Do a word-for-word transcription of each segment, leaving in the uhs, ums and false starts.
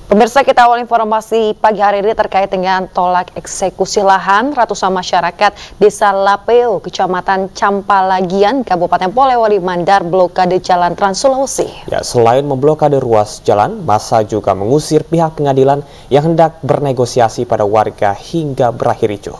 Pemirsa, kita awal informasi pagi hari ini terkait dengan tolak eksekusi lahan. Ratusan masyarakat Desa Lapeo, Kecamatan Campalagian, Kabupaten Polewali Mandar blokade jalan Trans Sulawesi. Ya, selain memblokade ruas jalan, massa juga mengusir pihak pengadilan yang hendak bernegosiasi pada warga hingga berakhir ricuh.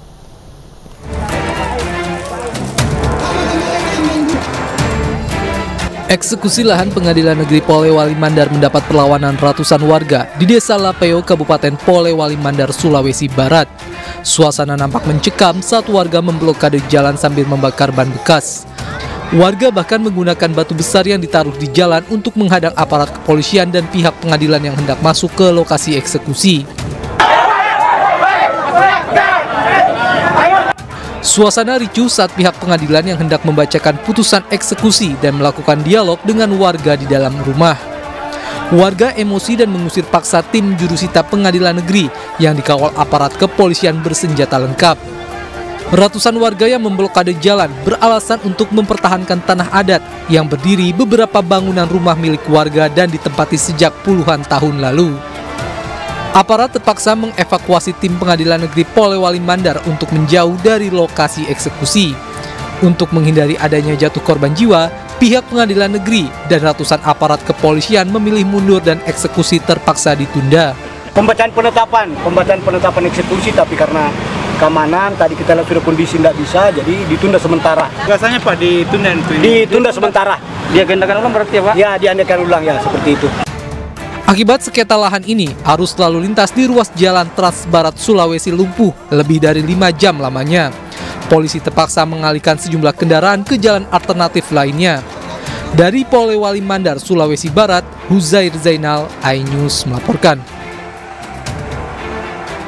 Eksekusi lahan Pengadilan Negeri Polewali Mandar mendapat perlawanan ratusan warga di Desa Lapeo, Kabupaten Polewali Mandar, Sulawesi Barat. Suasana nampak mencekam saat warga memblokade jalan sambil membakar ban bekas. Warga bahkan menggunakan batu besar yang ditaruh di jalan untuk menghadang aparat kepolisian dan pihak pengadilan yang hendak masuk ke lokasi eksekusi. Suasana ricuh saat pihak pengadilan yang hendak membacakan putusan eksekusi dan melakukan dialog dengan warga di dalam rumah. Warga emosi dan mengusir paksa tim jurusita pengadilan negeri yang dikawal aparat kepolisian bersenjata lengkap. Ratusan warga yang memblokade jalan beralasan untuk mempertahankan tanah adat yang berdiri beberapa bangunan rumah milik warga dan ditempati sejak puluhan tahun lalu. Aparat terpaksa mengevakuasi tim Pengadilan Negeri Polewali Mandar untuk menjauh dari lokasi eksekusi. Untuk menghindari adanya jatuh korban jiwa, pihak Pengadilan Negeri dan ratusan aparat kepolisian memilih mundur dan eksekusi terpaksa ditunda. Pembacaan penetapan, pembacaan penetapan eksekusi, tapi karena keamanan tadi kita lihat sudah kondisi tidak bisa, jadi ditunda sementara. Biasanya Pak ditunda itu? Ditunda sementara. Diagendakan ulang berarti ya Pak? Ya, diagendakan ulang ya, seperti itu. Akibat sengketa lahan ini, arus lalu lintas di ruas jalan Trans Barat Sulawesi lumpuh lebih dari lima jam lamanya. Polisi terpaksa mengalihkan sejumlah kendaraan ke jalan alternatif lainnya. Dari Polewali Mandar, Sulawesi Barat, Huzair Zainal, iNews melaporkan.